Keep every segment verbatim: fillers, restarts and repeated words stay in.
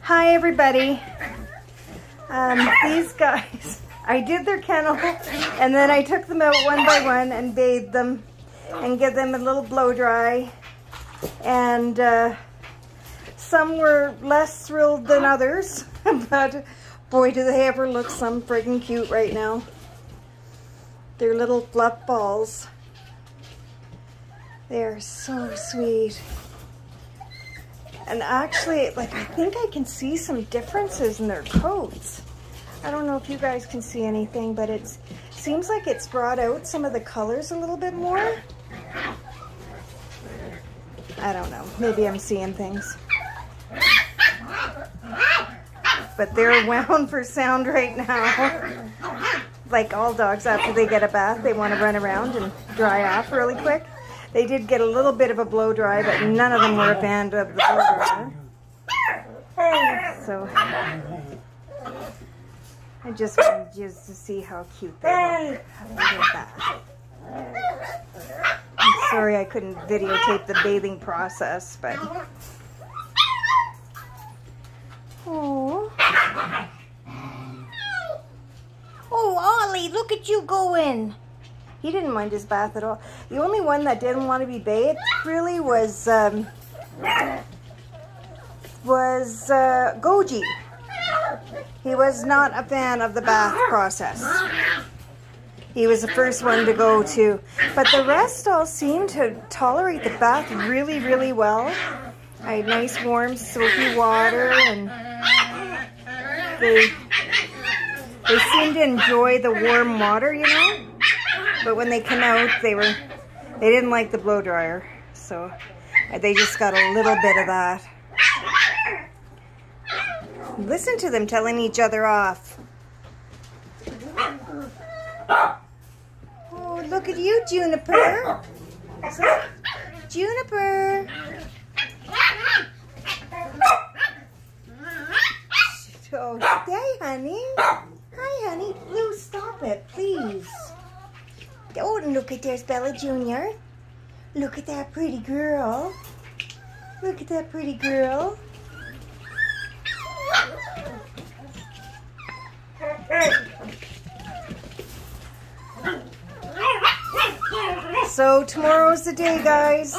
Hi everybody. Um, these guys, I did their kennel and then I took them out one by one and bathed them and give them a little blow dry. And uh, some were less thrilled than others, but boy do they ever look some friggin' cute right now. They're little fluff balls. They're so sweet. And actually, like, I think I can see some differences in their coats. I don't know if you guys can see anything, but it seems like it's brought out some of the colors a little bit more. I don't know. Maybe I'm seeing things. But they're wound for sound right now. Like all dogs, after they get a bath, they want to run around and dry off really quick. They did get a little bit of a blow dry, but none of them were a fan of the blow dryer. So I just wanted you to see how cute they look. Look at that. I'm sorry I couldn't videotape the bathing process, but oh, oh, Ollie, look at you going. He didn't mind his bath at all. The only one that didn't want to be bathed really was um, was uh, Goji. He was not a fan of the bath process. He was the first one to go to, but the rest all seemed to tolerate the bath really, really well. I had nice warm soapy water, and they they seemed to enjoy the warm water, you know. But when they come out, they were they didn't like the blow dryer, so they just got a little bit of that. Listen to them telling each other off. Oh, look at you, Juniper. Juniper. Oh, hey, honey. Hi, honey. Blue, stop it, please. Oh, and look at there's Bella Junior Look at that pretty girl. Look at that pretty girl. So tomorrow's the day, guys.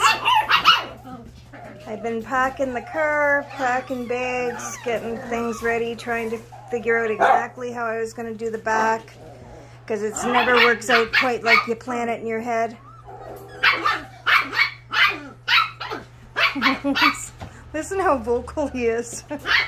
I've been packing the car, packing bags, getting things ready, trying to figure out exactly how I was going to do the back, because it never works out quite like you plan it in your head. Listen how vocal he is.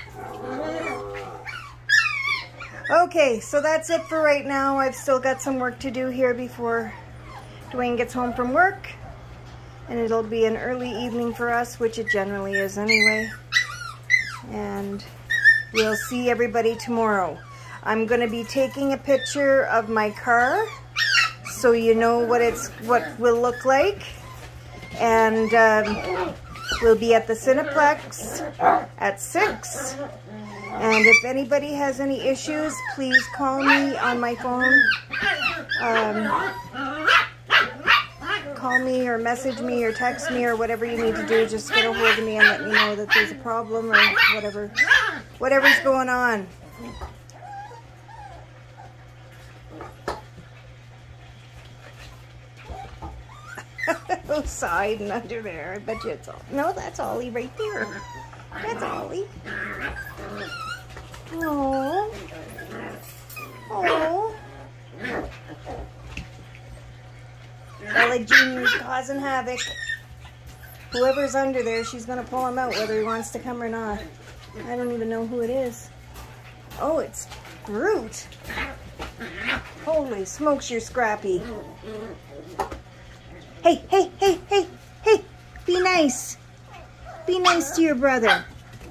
Okay, so that's it for right now. I've still got some work to do here before Dwayne gets home from work. And it'll be an early evening for us, which it generally is anyway. And we'll see everybody tomorrow. I'm going to be taking a picture of my car so you know what it's what will look like. And um, we'll be at the Cineplex at six. And if anybody has any issues, please call me on my phone. Um, call me or message me or text me or whatever you need to do. Just get a hold of me and let me know that there's a problem or whatever, whatever's going on. Who's hiding under there? I bet you it's all. No, that's Ollie right there. That's Ollie. Oh. Oh. Bella Junior's causing havoc. Whoever's under there, she's going to pull him out whether he wants to come or not. I don't even know who it is. Oh, it's Groot. Holy smokes, you're scrappy. Hey, hey, hey, hey, hey, be nice. Be nice to your brother.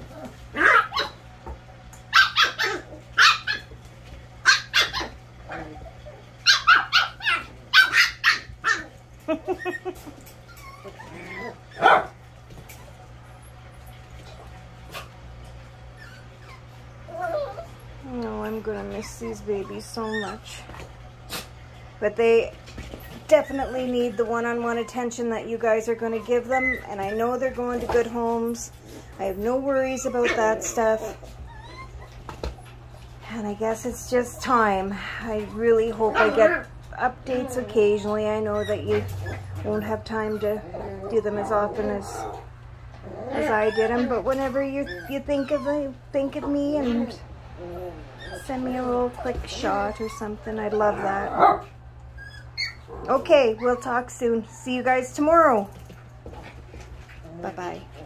Oh, I'm gonna miss these babies so much. But they definitely need the one-on-one attention that you guys are going to give them, and I know they're going to good homes. I have no worries about that stuff. And I guess it's just time. I really hope I get updates occasionally. I know that you won't have time to do them as often as as I did them, but whenever you you think of me, think of me and send me a little quick shot or something, I'd love that. Okay, we'll talk soon. See you guys tomorrow. Bye-bye.